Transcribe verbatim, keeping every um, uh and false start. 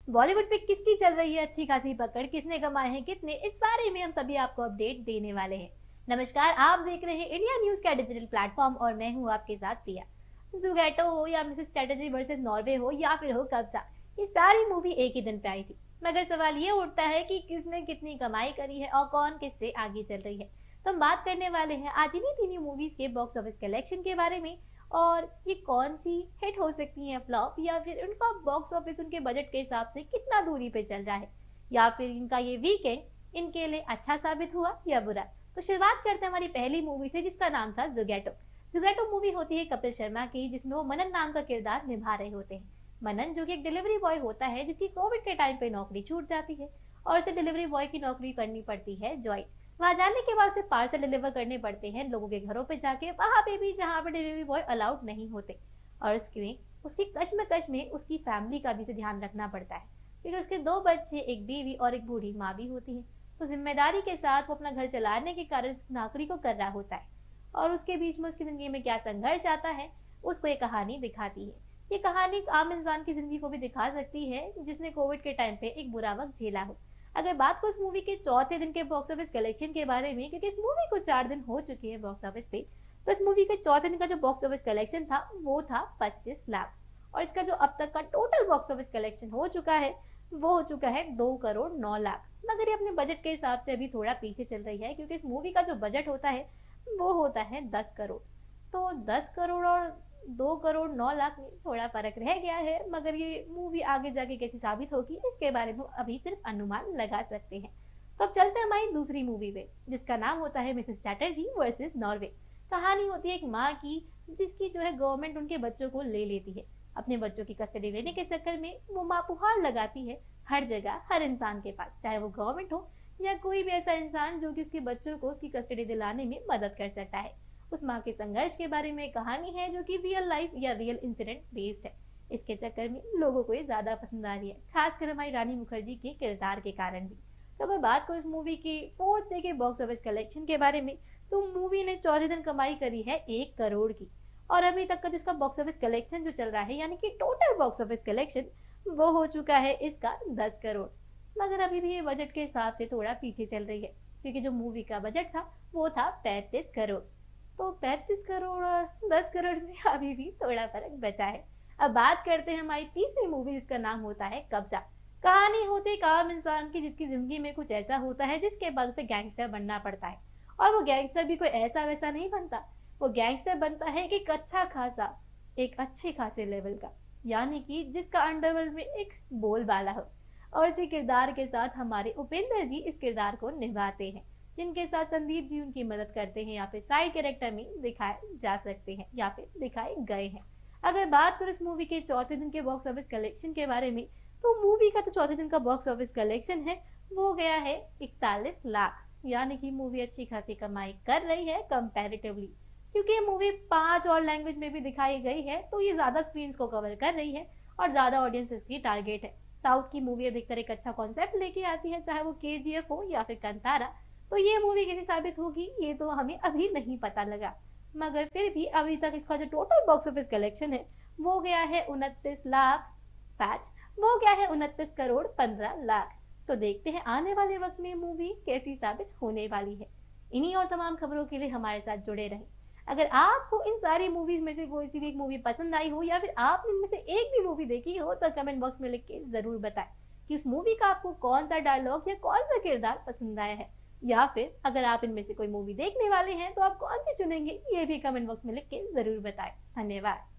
बॉलीवुड पे किसकी चल रही है अच्छी खासी पकड़, किसने कमाए हैं कितने, इस बारे में हम सभी आपको अपडेट देने वाले हैं। नमस्कार, आप देख रहे हैं इंडिया न्यूज का डिजिटल प्लेटफॉर्म और मैं हूं आपके साथ प्रिया। जुगैटो हो या मिसेस स्ट्रेटजी वर्सेस नॉर्वे हो या फिर हो कब्जा, ये सारी मूवी एक ही दिन पे आई थी। मगर सवाल ये उठता है कि किसने कितनी कमाई करी है और कौन किससे आगे चल रही है। तो हम बात करने वाले हैं आज इन्हीं तीनों मूवीज के बॉक्स ऑफिस कलेक्शन के बारे में, और ये कौन सी हिट हो सकती है फ्लॉप, या फिर उनका बॉक्स ऑफिस उनके बजट के हिसाब से कितना दूरी पे चल रहा है, या फिर इनका ये वीकेंड इनके लिए अच्छा साबित हुआ या बुरा। तो शुरुआत करते हैं हमारी पहली मूवी से, जिसका नाम था जुगैटो। जुगैटो मूवी होती है कपिल शर्मा की, जिसमें वो मनन नाम का किरदार निभा रहे होते हैं। मनन जो कि एक डिलीवरी बॉय होता है, जिसकी कोविड के टाइम पे नौकरी छूट जाती है और उसे डिलीवरी बॉय की नौकरी करनी पड़ती है जॉय। वहां जाने के बाद से पार्सल डिलीवर करने पड़ते हैं लोगों के घरों पे जाके, वहां पे भी जहाँ पे डिलीवरी बॉय अलाउड नहीं होते। और उसकी उसकी कश्मकश में उसकी फैमिली का भी से ध्यान रखना पड़ता है, क्योंकि उसके दो बच्चे, एक बीवी और एक बूढ़ी माँ भी होती है। तो जिम्मेदारी के साथ वो अपना घर चलाने के कारण इस नौकरी को कर रहा होता है, और उसके बीच में उसकी जिंदगी में क्या संघर्ष आता है उसको ये कहानी दिखाती है। ये कहानी आम इंसान की जिंदगी को भी दिखा सकती है, जिसने कोविड के टाइम पे एक बुरा वक्त झेला हो। अगर बात को इस मूवी के चौथे दिन के बॉक्स ऑफिस कलेक्शन के बारे में, क्योंकि इस मूवी को चार दिन हो चुके हैं बॉक्स ऑफिस पे, तो इस मूवी के चौथे दिन का जो बॉक्स ऑफिस कलेक्शन था वो था पच्चीस लाख। और इसका जो अब तक का टोटल बॉक्स ऑफिस कलेक्शन हो चुका है वो हो चुका है दो करोड़ नौ लाख। मगर ये अपने बजट के हिसाब से अभी थोड़ा पीछे चल रही है, क्योंकि इस मूवी का जो बजट होता है वो होता है दस करोड़। तो दस करोड़ और दो करोड़ नौ लाख में थोड़ा फर्क रह गया है। मगर ये मूवी आगे जाके कैसी साबित होगी इसके बारे में अभी सिर्फ अनुमान लगा सकते हैं। तो अब चलते हैं हमारी दूसरी मूवी पे, जिसका नाम होता है मिसेस चैटर्जी वर्सेस नॉर्वे। कहानी होती है एक माँ की, जिसकी जो है गवर्नमेंट उनके बच्चों को ले लेती है। अपने बच्चों की कस्टडी लेने के चक्कर में वो माँ पुहार लगाती है हर जगह, हर इंसान के पास, चाहे वो गवर्नमेंट हो या कोई भी ऐसा इंसान जो कि उसके बच्चों को उसकी कस्टडी दिलाने में मदद कर सकता है। उस माँ के संघर्ष के बारे में कहानी है, जो कि रियल लाइफ या रियल इंसिडेंट बेस्ड है। इसके चक्कर में लोगों को ये ज्यादा पसंद आ रही है, खासकर हमारी रानी मुखर्जी के किरदार के कारण भी। तो अगर बात करो इस मूवी के फोर्थ डे के बॉक्स ऑफिस कलेक्शन के बारे में, तो मूवी ने चौदह दिन कमाई करी है एक करोड़ की। और अभी तक का जिसका बॉक्स ऑफिस कलेक्शन जो चल रहा है, यानी कि टोटल बॉक्स ऑफिस कलेक्शन, वो हो चुका है इसका दस करोड़। मगर अभी भी ये बजट के हिसाब से थोड़ा पीछे चल रही है, क्योंकि जो मूवी का बजट था वो था पैंतीस करोड़। तो पैंतीस करोड़ और दस करोड़ में अभी भी थोड़ा फर्क बचा है। अब बात करते हैं हमारी तीसरी मूवी, जिसका नाम होता है कब्जा। कहानी होती है एक आम इंसान की, जिसकी जिंदगी में कुछ ऐसा होता है जिसके बाद उसे गैंगस्टर बनना पड़ता है। और वो गैंगस्टर भी कोई ऐसा वैसा नहीं बनता, वो गैंगस्टर बनता है एक अच्छा खासा, एक अच्छे खासे लेवल का, यानी कि जिसका अंडरवर्ल्ड में एक बोलबाला हो। और इसी किरदार के साथ हमारे उपेंद्र जी इस किरदार को निभाते हैं, जिनके साथ संदीप जी उनकी मदद करते हैं, या फिर साइड कैरेक्टर में दिखाए जा सकते हैं या फिर दिखाए गए हैं। अगर बात करें इस मूवी के चौथे दिन के बॉक्स ऑफिस कलेक्शन के बारे में, तो मूवी का जो चौथे दिन का बॉक्स ऑफिस कलेक्शन है वो गया है इकतालीस लाख, यानी कि मूवी अच्छी खासी कमाई कर रही है कंपैरेटिवली। क्योंकि ये मूवी पांच और लैंग्वेज में भी दिखाई गई है, तो ये ज्यादा स्क्रीन को कवर कर रही है और ज्यादा ऑडियंस इसकी टारगेट है। साउथ की मूवी अधिकतर एक अच्छा कॉन्सेप्ट लेके आती है, चाहे वो के जी एफ हो या फिर कंतारा। तो ये मूवी कैसी साबित होगी ये तो हमें अभी नहीं पता लगा। मगर फिर भी अभी तक इसका जो टोटल बॉक्स ऑफिस कलेक्शन है वो गया है उनतीस लाख पैच, वो गया है उनतीस करोड़ पंद्रह लाख। तो देखते हैं आने वाले वक्त में मूवी कैसी साबित होने वाली है। इन्हीं और तमाम खबरों के लिए हमारे साथ जुड़े रहें। अगर आपको इन सारी मूवीज में से कोई सी भी एक मूवी पसंद आई हो, या फिर आपने इनमें से एक भी मूवी देखी हो, तो कमेंट बॉक्स में लिख के जरूर बताएं कि उस मूवी का आपको कौन सा डायलॉग या कौन सा किरदार पसंद आया है। या फिर अगर आप इनमें से कोई मूवी देखने वाले हैं तो आप कौन सी चुनेंगे, ये भी कमेंट बॉक्स में लिख के जरूर बताएं। धन्यवाद।